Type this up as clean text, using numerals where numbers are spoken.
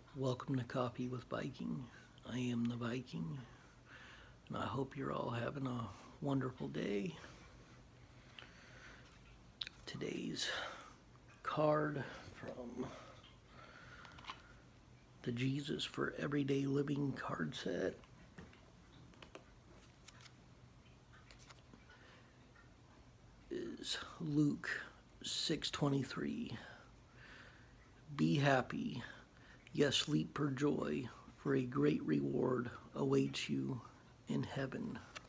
Welcome to Coffee with Viking. I am the Viking, and I hope you're all having a wonderful day. Today's card from the Jesus for Everyday Living card set is Luke 6:23. Be happy. Yes, leap for joy, for a great reward awaits you in heaven.